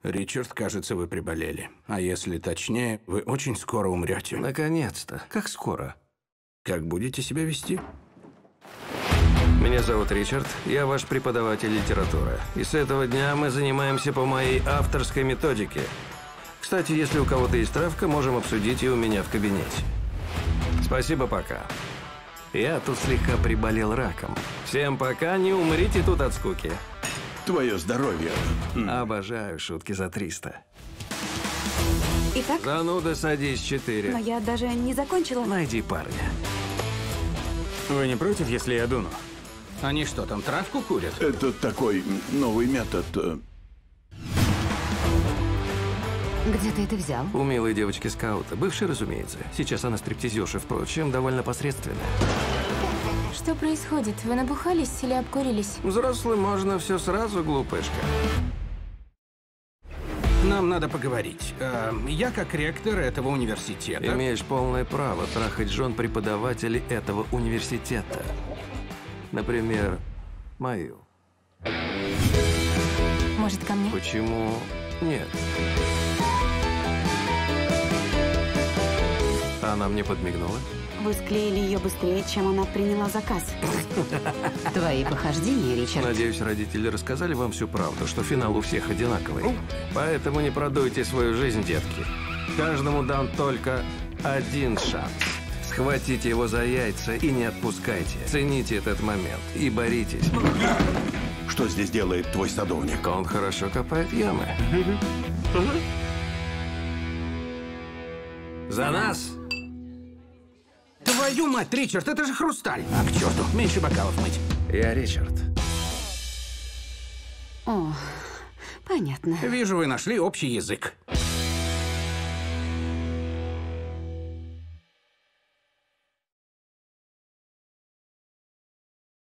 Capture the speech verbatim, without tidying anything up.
Ричард, кажется, вы приболели. А если точнее, вы очень скоро умрете. Наконец-то. Как скоро? Как будете себя вести? Меня зовут Ричард, я ваш преподаватель литературы. И с этого дня мы занимаемся по моей авторской методике. Кстати, если у кого-то есть травка, можем обсудить и у меня в кабинете. Спасибо, пока. Я тут слегка приболел раком. Всем пока, не умрите тут от скуки. Твое здоровье. Обожаю шутки за триста. Итак? Зануда, садись, четыре. Но я даже не закончила. Найди парня. Вы не против, если я дуну? Они что, там травку курят? Это такой новый метод. э, Где ты это взял? У милой девочки-скаута. Бывшей, разумеется. Сейчас она стриптизерша, впрочем, довольно посредственная. Что происходит? Вы набухались или обкурились? Взрослым можно все сразу, глупышка. Нам надо поговорить. Э, я как ректор этого университета... Имеешь полное право трахать жен преподавателей этого университета. Например, мою. Может, ко мне? Почему нет? Она мне подмигнула. Вы склеили ее быстрее, чем она приняла заказ. Твои похождения, Ричард. Надеюсь, родители рассказали вам всю правду, что финал у всех одинаковый. Поэтому не продуйте свою жизнь, детки. Каждому дан только один шанс. Схватите его за яйца и не отпускайте. Цените этот момент и боритесь. Что здесь делает твой садовник? Он хорошо копает ямы. За нас! Твою мать, Ричард, это же хрусталь! А к черту, меньше бокалов мыть. Я Ричард. О, понятно. Вижу, вы нашли общий язык.